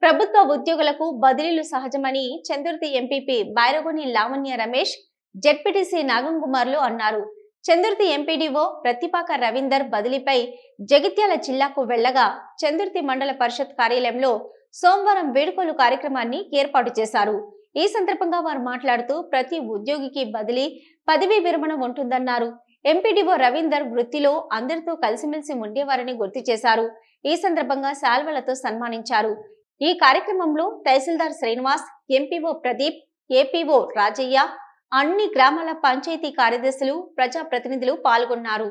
ప్రభుత్వ ఉద్యోగులకు బదిలీలు సహజమని చందుర్తి ఎంపీపీ బైరగొని లావణ్య రమేష్ జెడ్పీటీసీ నాగంకుమార్లు అన్నారు. చందుర్తి ఎంపీడీఓ ప్రతిపాక రవీందర్ బదిలీపై జగిత్యాల జిల్లాకు వెళ్లగా చందుర్తి మండల పరిషత్ కార్యాలయంలో సోమవారం వేడుకలు కార్యక్రమాన్ని ఏర్పాటు చేశారు. ఈ సందర్భంగా వారు మాట్లాడుతూ ప్రతి ఉద్యోగికి బదిలీ పదవీ విరమణ ఉంటుందన్నారు. ఎంపీడీఓ రవీందర్ వృత్తిలో అందరితో కలిసిమెలిసి ఉండేవారని గుర్తు చేశారు. ఈ సందర్భంగా శాల్వలతో సన్మానించారు. ఈ కార్యక్రమంలో తహసీల్దార్ శ్రీనివాస్, ఎంపీఓ ప్రదీప్, ఏపీఓ రాజయ్య, అన్ని గ్రామాల పంచాయతీ కార్యదర్శులు, ప్రజాప్రతినిధులు పాల్గొన్నారు.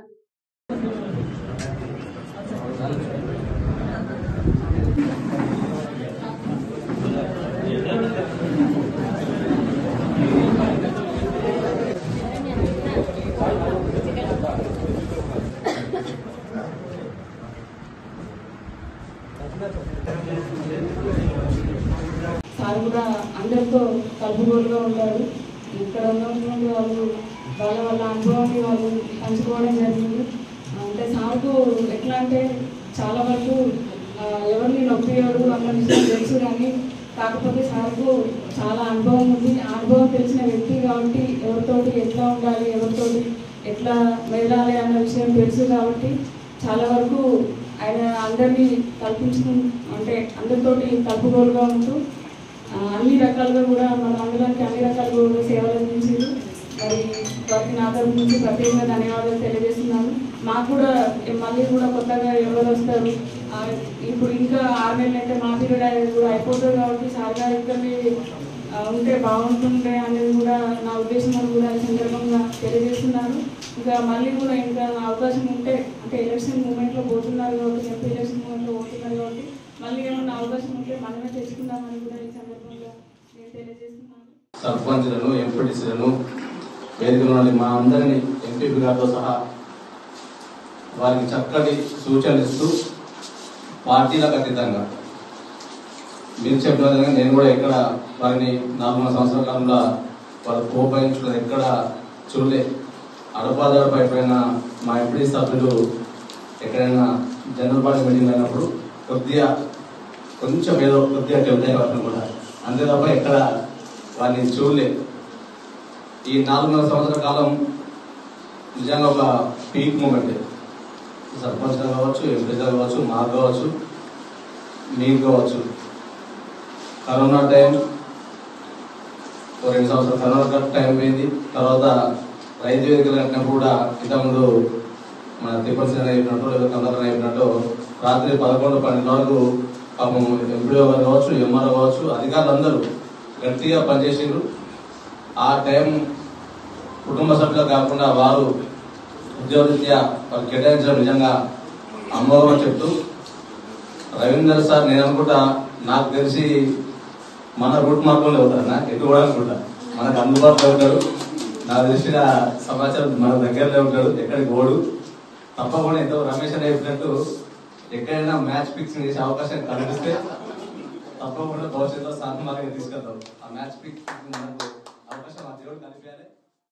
సార్ కూడా అందరితో కలుపుగోలుగా ఉంటారు. ఇక్కడ ఉన్నటువంటి వాళ్ళు వాళ్ళ అనుభవాన్ని వాళ్ళు పంచుకోవడం జరిగింది. అంటే సార్కు ఎట్లా అంటే చాలా వరకు ఎవరిని నొప్పియోడు అన్న విషయం తెలుసు, కానీ కాకపోతే సార్కు చాలా అనుభవం ఉంది. ఆ అనుభవం తెలిసిన వ్యక్తి కాబట్టి ఎవరితోటి ఎట్లా ఉండాలి, ఎవరితోటి ఎట్లా మెదలాలి అన్న విషయం తెలుసు కాబట్టి చాలా వరకు ఆయన అందరినీ అంటే అందరితోటి కలుపుగోలుగా ఉంటూ అన్ని రకాలుగా కూడా మన మండలానికి అన్ని రకాలుగా కూడా సేవలు అందించారు. మరి వారికి నా తరఫు నుంచి ప్రత్యేకంగా ధన్యవాదాలు తెలియజేస్తున్నాను. మాకు కూడా మళ్ళీ కూడా కొత్తగా ఎవరు వస్తారు, ఇప్పుడు ఇంకా 6 నెలలు అయితే మా పీరియడ్ అనేది కూడా అయిపోతుంది కాబట్టి సార్ గారు ఇక్కడికి ఉంటే బాగుంటుండే అనేది కూడా నా ఉద్దేశం అని కూడా ఈ సందర్భంగా తెలియజేస్తున్నాను. ఇంకా మళ్ళీ కూడా ఇంకా అవకాశం ఉంటే అంటే ఎలక్షన్ మూమెంట్లో పోతున్నారు కాబట్టి, ఎంపీ ఎలక్షన్ మూమెంట్లో పోతున్నారు కాబట్టి మళ్ళీ ఏమన్నా అవకాశం ఉంటే మనమే తెచ్చుకుందామని కూడా ఈ సందర్భంగా నేను తెలియజేస్తున్నాను. సర్పంచ్లను, ఎంపీటీసీలను, వేదికలోని మా అందరినీ ఎంపీపీ గారితో సహా వారికి చక్కటి సూచనలు ఇస్తూ పార్టీలకు అతీతంగా మీరు చెప్పిన విధంగా నేను కూడా ఎక్కడ వారిని 4 సంవత్సరాల కాలంలో వాళ్ళు కోపాయించుకున్నది ఎక్కడ చూడలే. అడపాదడప ఎప్పుడైనా మా ఎంపీ సభ్యులు ఎక్కడైనా జనరల్ బాడీ మీటింగ్ అయినప్పుడు కొంచెం ఏదో కొద్దిగా చెబుతాయి వాటిని కూడా, అంతే తప్ప ఎక్కడ వారిని చూడలే. ఈ 4 సంవత్సరాల కాలం నిజంగా ఒక పీక్ మూమెంట్. సర్పంచ్గా కావచ్చు, ఎంపీగా కావచ్చు, మాకు కావచ్చు, మీకు కావచ్చు. కరోనా టైం 2 సంవత్సరాలు కరోనా టైం పోయింది. తర్వాత రైతు వేదికలు కట్టినప్పుడు కూడా ఇంతకుముందు మన తిప్పల్ సింగ్ అయిపోయినట్టు, లేదా కందరని అయిపోయినట్టు రాత్రి 11-12 వరకు పాపం ఎంపీఓ గారు కావచ్చు, ఎంఆర్ఓ కావచ్చు, అధికారులు అందరూ గట్టిగా పనిచేసారు. ఆ టైం కుటుంబ సభ్యులు కాకుండా వారు ఉద్యోగరీత్యా వారు కేటాయించడం నిజంగా అమోఘం చెప్తూ, రవీందర్ సార్ నేను అనుకుంటా నాకు తెలిసి మన రూట్ మార్గంలో అవుతారన్నా ఎటు కూడా అనుకుంటా మనకు అందుబాటులో ఉంటాడు. నాకు తెలిసిన సమాచారం మన దగ్గరలో ఉంటాడు, ఎక్కడికి ఓడు. తప్పకుండా ఎంతో రమేష్ అని చెప్పినట్టు ఎక్కడైనా మ్యాచ్ ఫిక్సింగ్ చేసే అవకాశం కనిపిస్తే తప్పకుండా భవిష్యత్తులో సాధన తీసుకెళ్తాం. ఆ మ్యాచ్ ఫిక్సింగ్ మనకు అవకాశం ఆ దేవుడు కనిపించాలి.